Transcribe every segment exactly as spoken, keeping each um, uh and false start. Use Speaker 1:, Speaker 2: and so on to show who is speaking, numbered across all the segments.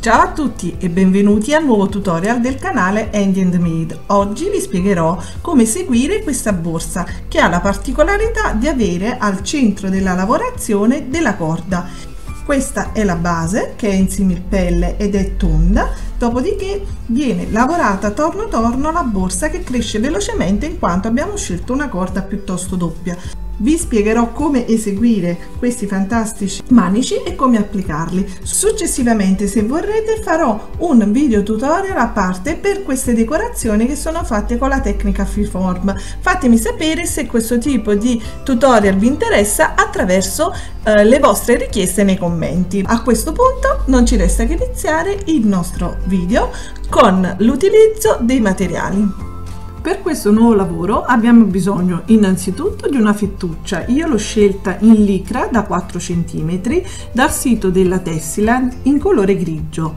Speaker 1: Ciao a tutti e benvenuti al nuovo tutorial del canale Handy and Made. Oggi vi spiegherò come seguire questa borsa che ha la particolarità di avere al centro della lavorazione della corda. Questa è la base, che è in similpelle ed è tonda, dopodiché viene lavorata torno torno la borsa, che cresce velocemente in quanto abbiamo scelto una corda piuttosto doppia. Vi spiegherò come eseguire questi fantastici manici e come applicarli. Successivamente, se vorrete, farò un video tutorial a parte per queste decorazioni che sono fatte con la tecnica freeform. Fatemi sapere se questo tipo di tutorial vi interessa attraverso eh, le vostre richieste nei commenti. A questo punto non ci resta che iniziare il nostro video con l'utilizzo dei materiali. Per questo nuovo lavoro abbiamo bisogno innanzitutto di una fettuccia. Io l'ho scelta in licra da quattro centimetri dal sito della Tessiland in colore grigio.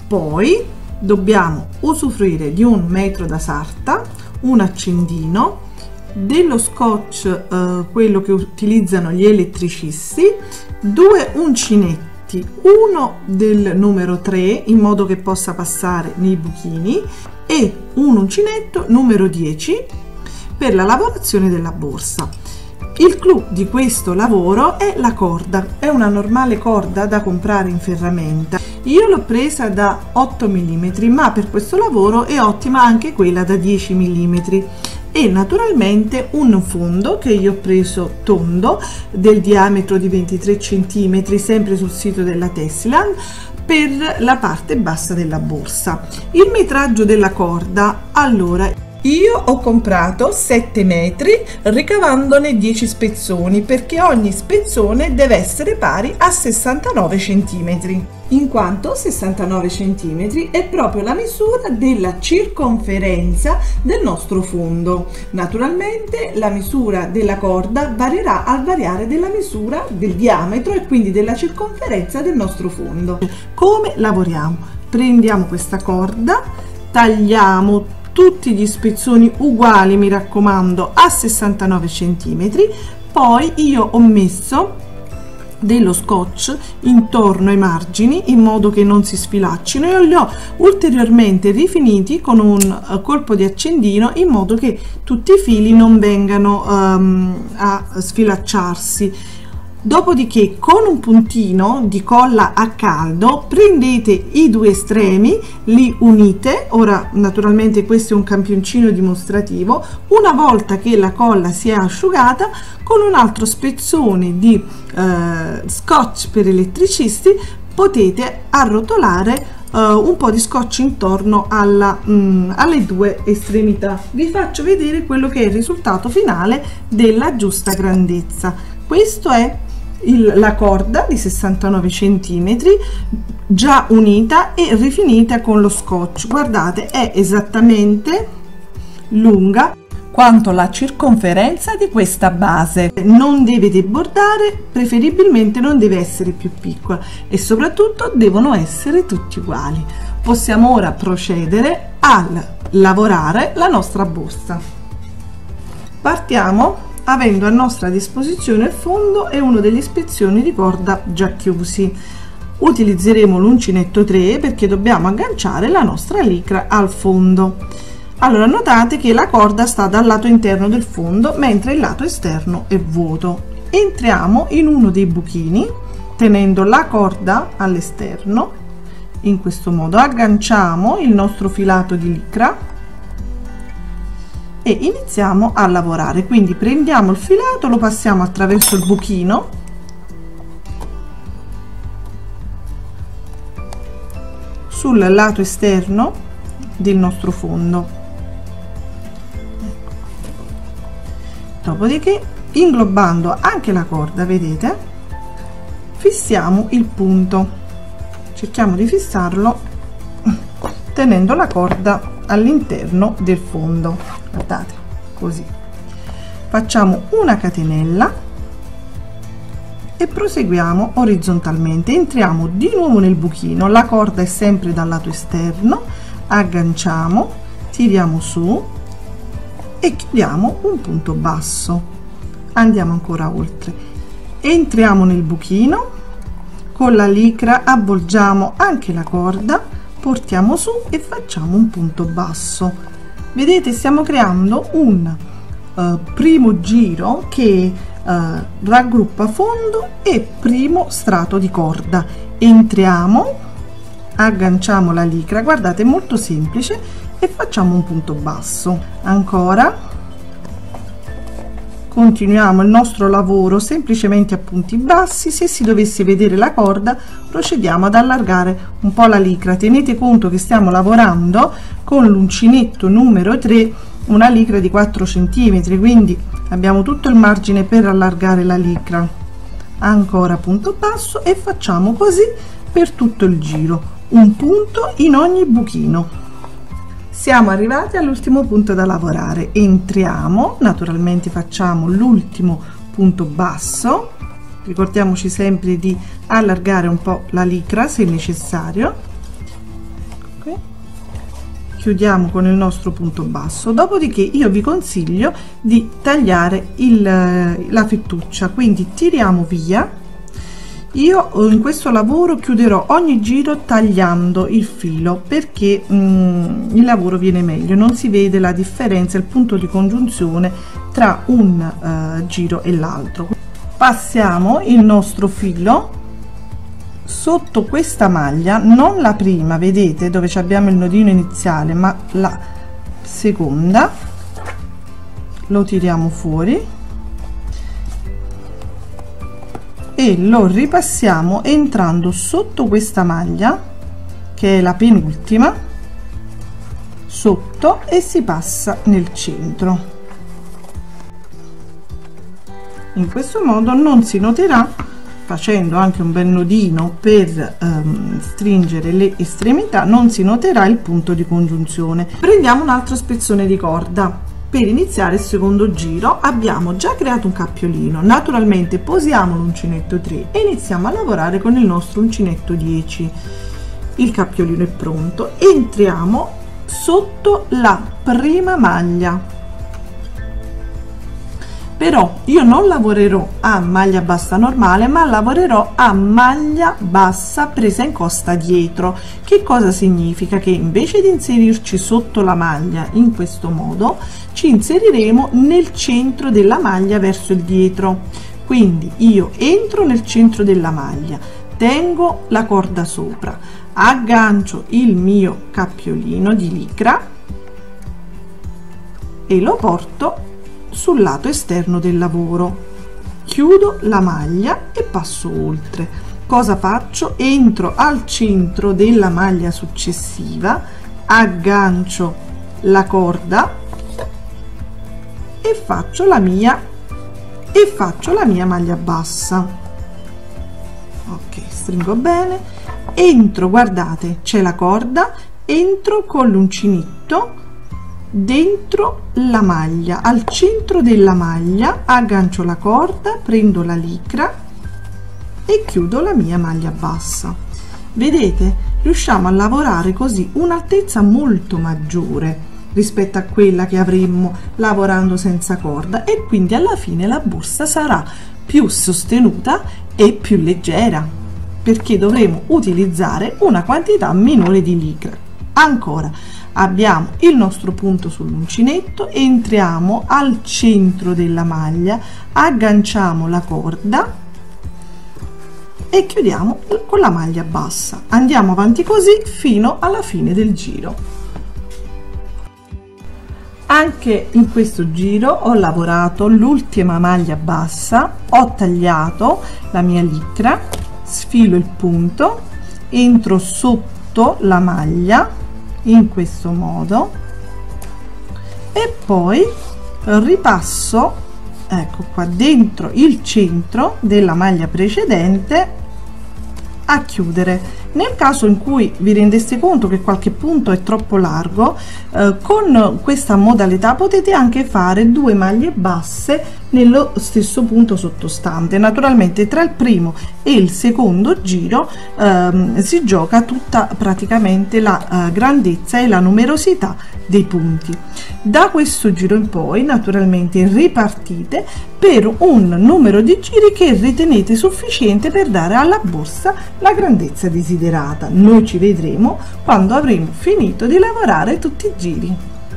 Speaker 1: Poi dobbiamo usufruire di un metro da sarta, un accendino, dello scotch, eh, quello che utilizzano gli elettricisti, due uncinetti, uno del numero tre in modo che possa passare nei buchini e un uncinetto numero dieci per la lavorazione della borsa. Il clou di questo lavoro è la corda, è una normale corda da comprare in ferramenta. Io l'ho presa da otto millimetri, ma per questo lavoro è ottima anche quella da dieci millimetri. E naturalmente un fondo che io ho preso tondo del diametro di ventitré centimetri, sempre sul sito della Tessiland, per la parte bassa della borsa. Il metraggio della corda, allora io ho comprato sette metri ricavandone dieci spezzoni, perché ogni spezzone deve essere pari a sessantanove centimetri, in quanto sessantanove centimetri è proprio la misura della circonferenza del nostro fondo. Naturalmente la misura della corda varierà al variare della misura del diametro e quindi della circonferenza del nostro fondo. Come lavoriamo? Prendiamo questa corda, tagliamo tutti gli spezzoni uguali, mi raccomando, a sessantanove centimetri. Poi io ho messo dello scotch intorno ai margini in modo che non si sfilaccino e li ho ulteriormente rifiniti con un colpo di accendino in modo che tutti i fili non vengano um, a sfilacciarsi. Dopodiché, con un puntino di colla a caldo prendete i due estremi, li unite. Ora naturalmente questo è un campioncino dimostrativo. Una volta che la colla si è asciugata, con un altro spezzone di eh, scotch per elettricisti potete arrotolare eh, un po' di scotch intorno alla, mh, alle due estremità. Vi faccio vedere quello che è il risultato finale della giusta grandezza. Questo è Il, la corda di sessantanove centimetri già unita e rifinita con lo scotch. Guardate, è esattamente lunga quanto la circonferenza di questa base. Non deve debordare, preferibilmente non deve essere più piccola e soprattutto devono essere tutti uguali. Possiamo ora procedere a lavorare la nostra borsa. Partiamo avendo a nostra disposizione il fondo e uno degli spezzoni di corda già chiusi. Utilizzeremo l'uncinetto tre perché dobbiamo agganciare la nostra licra al fondo. Allora, notate che la corda sta dal lato interno del fondo mentre il lato esterno è vuoto. Entriamo in uno dei buchini tenendo la corda all'esterno, in questo modo agganciamo il nostro filato di licra e iniziamo a lavorare. Quindi prendiamo il filato, lo passiamo attraverso il buchino sul lato esterno del nostro fondo. Dopodiché, inglobando anche la corda, vedete, fissiamo il punto. Cerchiamo di fissarlo tenendo la corda all'interno del fondo. Guardate, così facciamo una catenella e proseguiamo orizzontalmente. Entriamo di nuovo nel buchino, la corda è sempre dal lato esterno, agganciamo, tiriamo su e chiudiamo un punto basso. Andiamo ancora oltre, entriamo nel buchino, con la licra avvolgiamo anche la corda, portiamo su e facciamo un punto basso. Vedete, stiamo creando un uh, primo giro che uh, raggruppa fondo e primo strato di corda. Entriamo, agganciamo la licra, guardate, è molto semplice, e facciamo un punto basso. Ancora continuiamo il nostro lavoro semplicemente a punti bassi. Se si dovesse vedere la corda, procediamo ad allargare un po' la licra. Tenete conto che stiamo lavorando con l'uncinetto numero tre, una licra di quattro centimetri, quindi abbiamo tutto il margine per allargare la licra. Ancora punto basso e facciamo così per tutto il giro, un punto in ogni buchino. Siamo arrivati all'ultimo punto da lavorare. Entriamo, naturalmente facciamo l'ultimo punto basso, ricordiamoci sempre di allargare un po' la licra se necessario. Okay. Chiudiamo con il nostro punto basso, dopodiché io vi consiglio di tagliare il, la fettuccia, quindi tiriamo via. Io in questo lavoro chiuderò ogni giro tagliando il filo, perché mm, il lavoro viene meglio, non si vede la differenza, il punto di congiunzione tra un uh, giro e l'altro. Passiamo il nostro filo sotto questa maglia, non la prima, vedete, dove abbiamo il nodino iniziale, ma la seconda. Lo tiriamo fuori e lo ripassiamo entrando sotto questa maglia, che è la penultima, sotto, e si passa nel centro. In questo modo non si noterà, facendo anche un bel nodino per ehm, stringere le estremità, non si noterà il punto di congiunzione. Prendiamo un altro spezzone di corda. Per iniziare il secondo giro abbiamo già creato un cappiolino, naturalmente posiamo l'uncinetto tre e iniziamo a lavorare con il nostro uncinetto dieci. Il cappiolino è pronto, entriamo sotto la prima maglia, però io non lavorerò a maglia bassa normale, ma lavorerò a maglia bassa presa in costa dietro. Che cosa significa? Che invece di inserirci sotto la maglia in questo modo, ci inseriremo nel centro della maglia verso il dietro. Quindi io entro nel centro della maglia, tengo la corda sopra, aggancio il mio cappiolino di licra e lo porto sul lato esterno del lavoro, chiudo la maglia e passo oltre. Cosa faccio? Entro al centro della maglia successiva, aggancio la corda e faccio la mia e faccio la mia maglia bassa. Ok, stringo bene, entro, guardate, c'è la corda, entro con l'uncinetto dentro la maglia, al centro della maglia, aggancio la corda, prendo la licra e chiudo la mia maglia bassa. Vedete, riusciamo a lavorare così un'altezza molto maggiore rispetto a quella che avremmo lavorando senza corda, e quindi alla fine la borsa sarà più sostenuta e più leggera, perché dovremo utilizzare una quantità minore di licra. Ancora abbiamo il nostro punto sull'uncinetto, entriamo al centro della maglia, agganciamo la corda e chiudiamo con la maglia bassa. Andiamo avanti così fino alla fine del giro. Anche in questo giro ho lavorato l'ultima maglia bassa, ho tagliato la mia licra, sfilo il punto, entro sotto la maglia in questo modo e poi ripasso, ecco qua, dentro il centro della maglia precedente a chiudere. Nel caso in cui vi rendeste conto che qualche punto è troppo largo, eh, con questa modalità potete anche fare due maglie basse nello stesso punto sottostante. Naturalmente tra il primo e il secondo giro ehm, si gioca tutta praticamente la eh, grandezza e la numerosità dei punti. Da questo giro in poi naturalmente ripartite per un numero di giri che ritenete sufficiente per dare alla borsa la grandezza desiderata. Noi ci vedremo quando avremo finito di lavorare tutti i giri.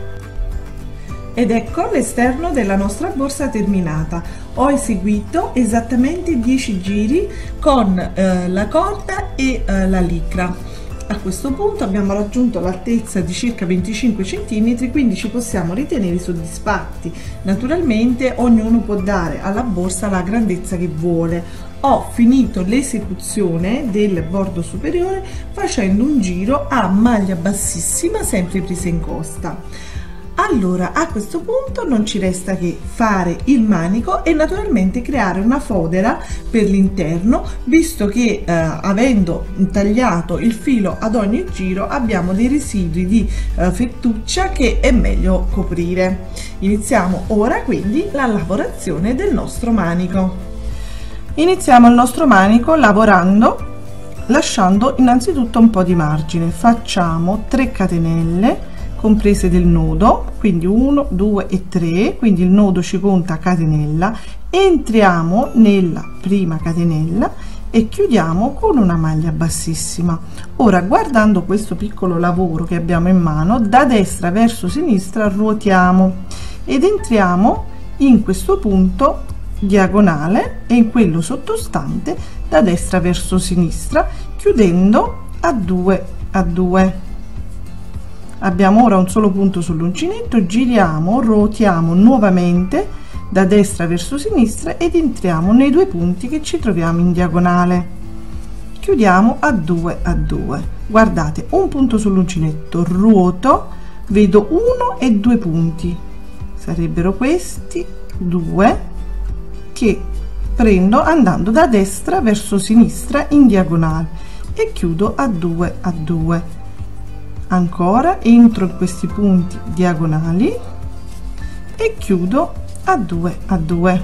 Speaker 1: Ed ecco l'esterno della nostra borsa terminata. Ho eseguito esattamente dieci giri con eh, la corda e eh, la licra. A questo punto abbiamo raggiunto l'altezza di circa venticinque centimetri, quindi ci possiamo ritenere soddisfatti. Naturalmente ognuno può dare alla borsa la grandezza che vuole. Ho finito l'esecuzione del bordo superiore facendo un giro a maglia bassissima, sempre presa in costa. Allora a questo punto non ci resta che fare il manico e naturalmente creare una fodera per l'interno, visto che eh, avendo tagliato il filo ad ogni giro abbiamo dei residui di eh, fettuccia che è meglio coprire. Iniziamo ora quindi la lavorazione del nostro manico. Iniziamo il nostro manico lavorando lasciando innanzitutto un po' di margine. Facciamo tre catenelle comprese del nodo, quindi uno, due e tre, quindi il nodo ci conta catenella, entriamo nella prima catenella e chiudiamo con una maglia bassissima. Ora, guardando questo piccolo lavoro che abbiamo in mano, da destra verso sinistra ruotiamo ed entriamo in questo punto diagonale e in quello sottostante da destra verso sinistra, chiudendo a due a due. Abbiamo ora un solo punto sull'uncinetto, giriamo, ruotiamo nuovamente da destra verso sinistra ed entriamo nei due punti che ci troviamo in diagonale. Chiudiamo a due a due. Guardate, un punto sull'uncinetto, ruoto, vedo uno e due punti, sarebbero questi due che prendo andando da destra verso sinistra in diagonale e chiudo a due a due. Ancora entro in questi punti diagonali e chiudo a due a due.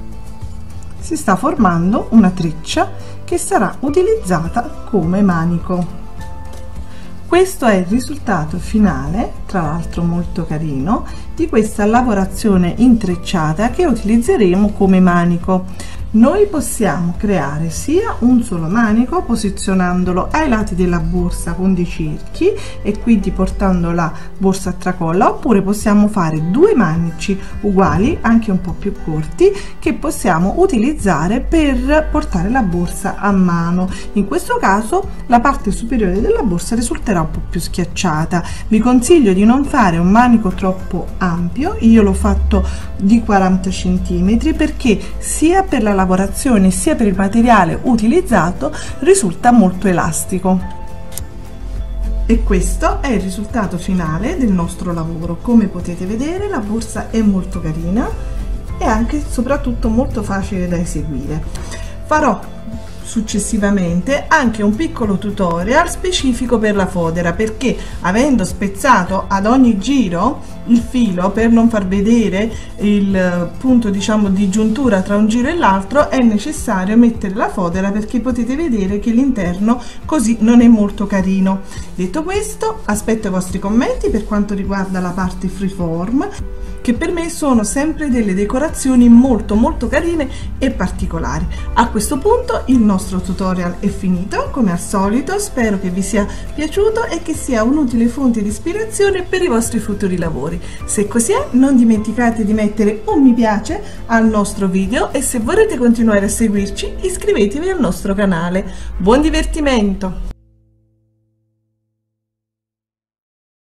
Speaker 1: Si sta formando una treccia che sarà utilizzata come manico. Questo è il risultato finale, tra l'altro molto carino, di questa lavorazione intrecciata che utilizzeremo come manico. Noi possiamo creare sia un solo manico posizionandolo ai lati della borsa con dei cerchi e quindi portando la borsa a tracolla, oppure possiamo fare due manici uguali, anche un po' più corti, che possiamo utilizzare per portare la borsa a mano. In questo caso la parte superiore della borsa risulterà un po' più schiacciata. Vi consiglio di non fare un manico troppo ampio, io l'ho fatto di quaranta centimetri perché sia per la lavorazione sia per il materiale utilizzato risulta molto elastico. E questo è il risultato finale del nostro lavoro. Come potete vedere, la borsa è molto carina e anche soprattutto molto facile da eseguire. Farò successivamente anche un piccolo tutorial specifico per la fodera, perché avendo spezzato ad ogni giro il filo per non far vedere il punto, diciamo, di giuntura tra un giro e l'altro, è necessario mettere la fodera, perché potete vedere che l'interno così non è molto carino. Detto questo, aspetto i vostri commenti per quanto riguarda la parte freeform, che per me sono sempre delle decorazioni molto molto carine e particolari. A questo punto il nostro tutorial è finito, come al solito. Spero che vi sia piaciuto e che sia un'utile fonte di ispirazione per i vostri futuri lavori. Se così è, non dimenticate di mettere un mi piace al nostro video e se vorrete continuare a seguirci iscrivetevi al nostro canale. Buon divertimento!